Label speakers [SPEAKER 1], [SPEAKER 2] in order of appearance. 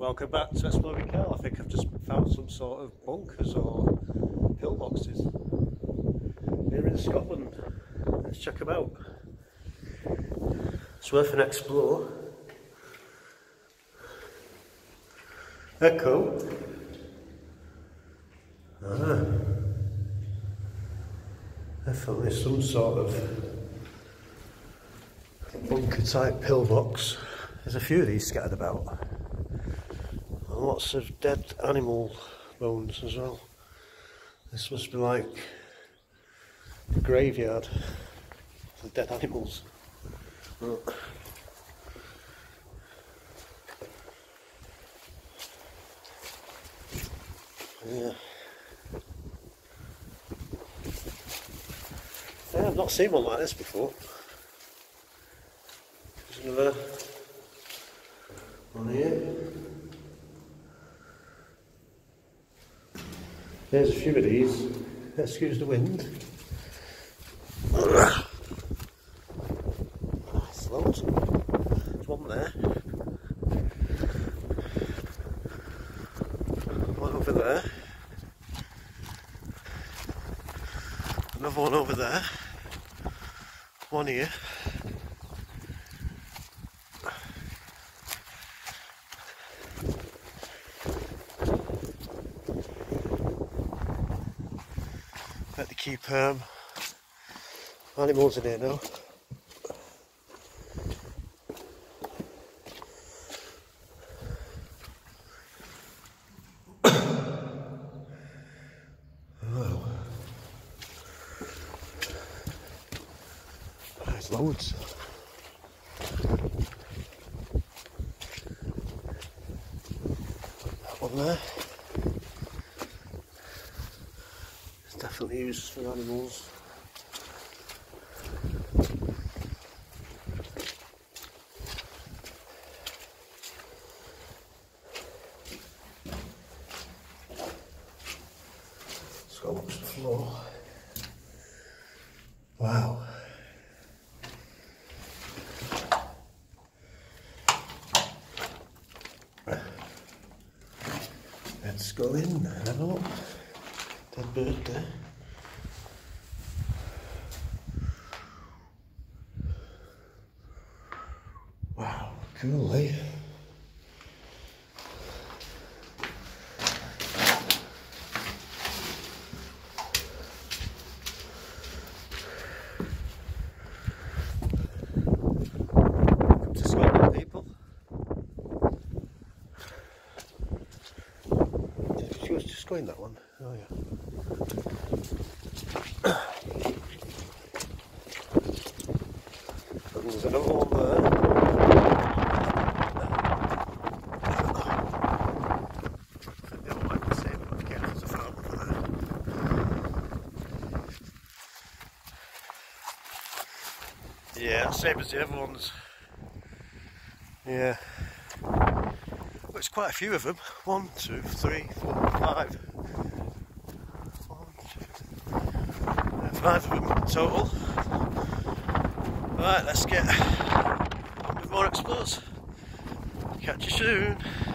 [SPEAKER 1] Welcome back to Exploring Carl. I think I've just found some sort of bunkers or pillboxes here in Scotland. Let's check them out. It's worth an explore. Echo. Definitely some sort of bunker type pillbox. There's a few of these scattered about. And lots of dead animal bones as well. This must be like a graveyard for dead animals. Look. Yeah. I've not seen one like this before. There's another one here. There's a few of these. Excuse the wind. It's loads. There's one there. One over there. Another one over there. One here. Bet they keep animals in here now. Oh. There's loads. That one there. Definitely used for animals. Let's go watch the floor. Wow. Let's go in and have a look. Dead bird there. Wow, cool, eh? Welcome to Scotland, people. She was just going that one. Oh yeah. There's another one there. I think they all like the same, but be careful to fall over there. Yeah, same as the other ones. Yeah. Well, it's quite a few of them. 1, 2, 3, 4, 5. 1, 2, 5 of them total. Right, let's get on with more explores. Catch you soon.